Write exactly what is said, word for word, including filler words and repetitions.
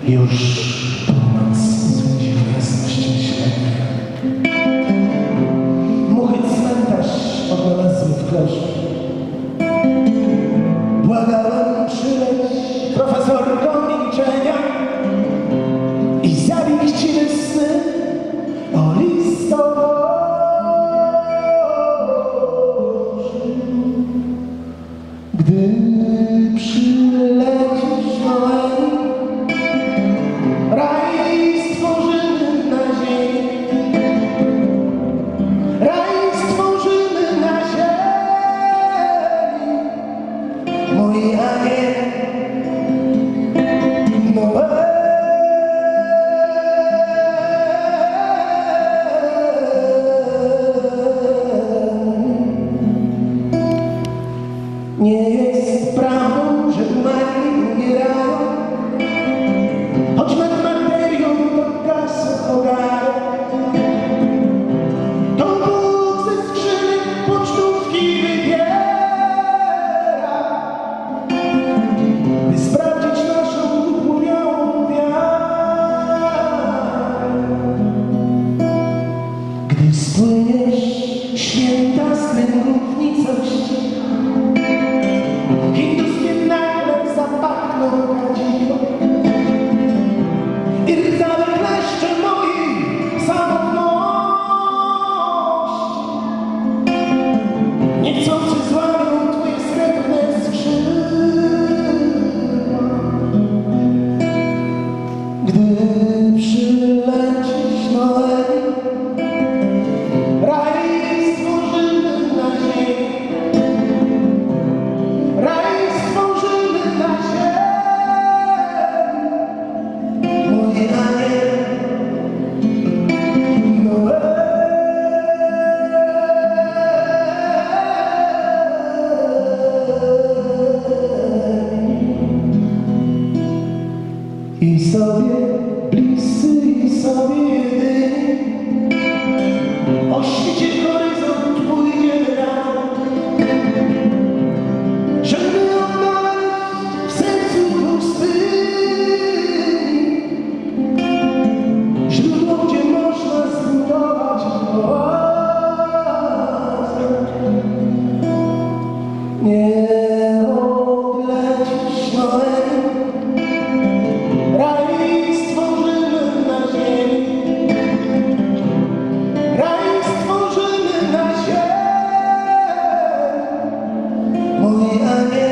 Już północ zwiedził jasność ślepia. Muchy cmentarz odnalazły w kloszku. Błagałem przyleć profesorką milczenia i zabij chciwe sny o listonoszy. Gdy przylecisz Noel, raj stworzymy na ziemi, raj stworzymy na ziemi, mój aniel Noel. Nie jest prawdą, że umarli umierają, choć nad materią to gasa ogara. To Bóg ze skrzynek pocztówki wybiera, by sprawdzić naszą utłumioną wiarę. Gdy spłyniesz święta z kręgów nicości, hinduskie nagle zapachną kadziwo i rdzawe kleszcze mojej samotności niechcący złamią twoje srebrne skrzydła. Gdy przylecisz Noel, raj stworzymy na ziemi, raj stworzymy na ziemi, mój aniel Noel. I sobie bliscy, i sobie jedyni, o świcie horyzont pójdziemy razem, żeby odnaleźć w sercu pustyni źródło, gdzie można zbudować oazę. Nie odlecisz Noel, raj stworzymy na ziemi, raj stworzymy na ziemi, mój aniel.